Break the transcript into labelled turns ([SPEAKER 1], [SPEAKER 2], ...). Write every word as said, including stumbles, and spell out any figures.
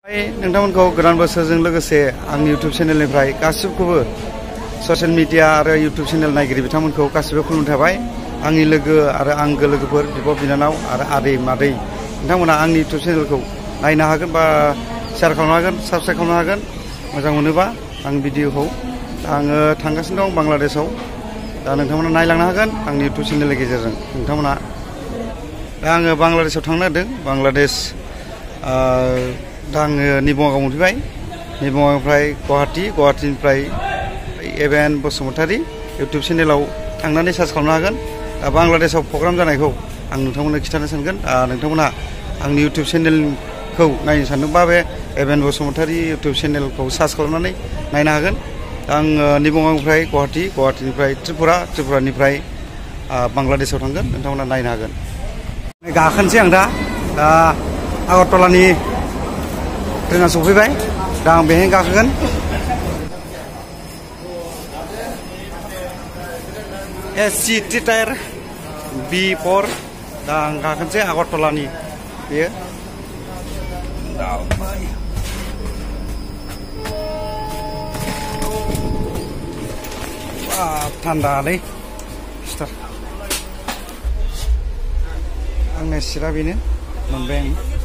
[SPEAKER 1] नोंथांमोनखौ गोदान बोसोरजों लोगोसे आंनि इउट्युब चेनेलनिफ्राय गासिबखौबो ससियेल मिडिया आरो इउट्युब चेनेल नायगिरि बिथांमोनखौ गासिबो खुलुमनाय थाबाय। आंनि लोगो आरो आंगो लोगोफोर बिब' बिनानाव आरो आदै मादै नोंथांमोना आंनि इउट्युब चेनेलखौ नायनो हागोन बा शेयार खालामनो हागोन, साबस्क्राइब खालामनो हागोन। मोजां मोनोबा आं भिडिअखौ आङो थांगासिनो दं बांलादेशआव। दा नोंथांमोना नायलांनो हागोन आंनि इउट्युब चेनेलनि गेजेरजों। नोंथांमोना दा आङो बांलादेशआव थांनो नागिरदों। बांलादेश दा आङो निबङाइगाव मोनफैबाय। निबङाइगावनिफ्राय गुवाहाटि, गुवाहाटिनिफ्राय एभेन बसुमतारी इउट्युब चेनेलाव थांनानै सार्च खालामनो हागोन। दा बांलादेशआव प्रग्राम जानायखौ आं नोंथांमोननो खिन्थानो सानगोन। नोंथांमोना आंनि इउट्युब चेनेलखौ नायनो सानदोंबा बे एभेन बसुमतारी इउट्युब चेनेलखौ सार्च खालामनानै नायनो हागोन। दा आङो निबङाइगावनिफ्राय गुवाहाटि, गुवाहाटिनिफ्राय त्रिपुरा, त्रिपुरानिफ्राय बांलादेशआव थांगोन। नोंथांमोना नायनो हागोन। गाखोनोसै आं दा दा आगरतलानि ट्रेना सफैबाय। दा आं बेहायनो गाखोगोन। S C three tier B for. दा आं गाखोनोसै आगरतलानि बेयो। थान्दालै सिटार। आंनि सिटआ बेनो मोनबाय आं।